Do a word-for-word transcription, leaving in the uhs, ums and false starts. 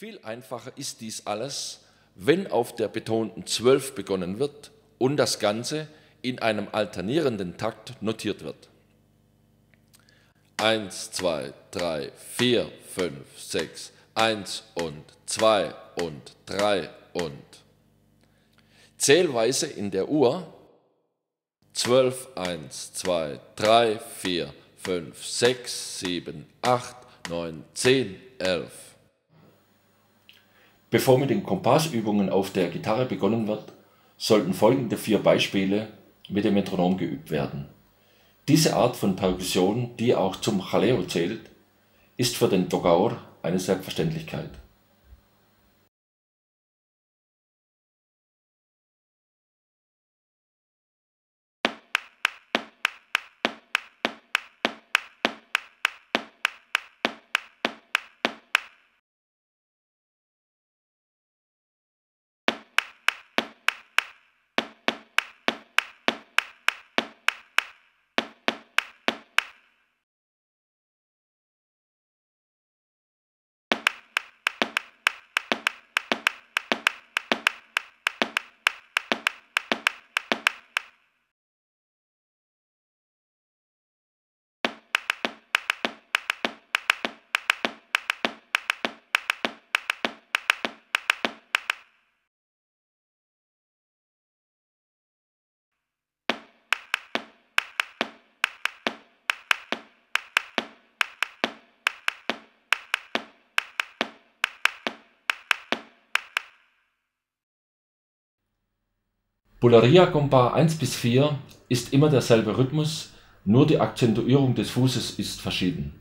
Viel einfacher ist dies alles, wenn auf der betonten zwölf begonnen wird und das Ganze in einem alternierenden Takt notiert wird. eins, zwei, drei, vier, fünf, sechs, eins und zwei und drei und. Zählweise in der Uhr zwölf, eins, zwei, drei, vier, fünf, sechs, sieben, acht, neun, zehn, elf. Bevor mit den Kompassübungen auf der Gitarre begonnen wird, sollten folgende vier Beispiele mit dem Metronom geübt werden. Diese Art von Perkussion, die auch zum Jaleo zählt, ist für den Tocaor eine Selbstverständlichkeit. Bulleria-Kompa eins bis vier ist immer derselbe Rhythmus, nur die Akzentuierung des Fußes ist verschieden.